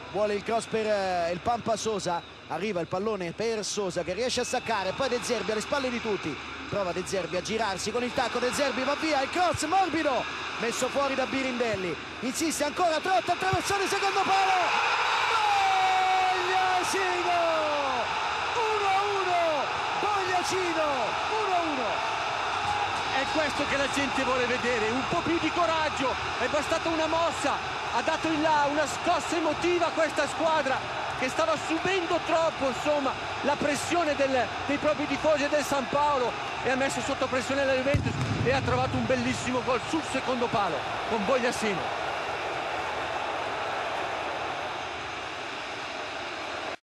vuole il cross per il Pampa Sosa, arriva il pallone per Sosa che riesce a staccare, poi De Zerbi alle spalle di tutti, prova De Zerbi a girarsi con il tacco, De Zerbi va via, il cross morbido messo fuori da Birindelli, insiste ancora Trotta, attraversone, secondo palo, Bogliacino 1-1, Bogliacino 1-1. È questo che la gente vuole vedere, un po' più di coraggio, è bastata una mossa, ha dato in là una scossa emotiva a questa squadra che stava subendo troppo, insomma, la pressione dei propri tifosi e del San Paolo, e ha messo sotto pressione la Juventus e ha trovato un bellissimo gol sul secondo palo con Bogliacino.